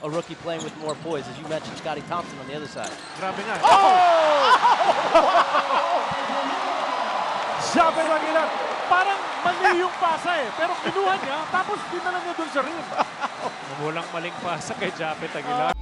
a rookie playing with more poise. As you mentioned, Scotty Thompson on the other side. Grabe nga. Oh! Japeth Aguilar. Parang mali yung pasa eh. Pero kinuha niya, tapos dinala niya dun sa rim. Walang maling pasa kay Japeth Aguilar.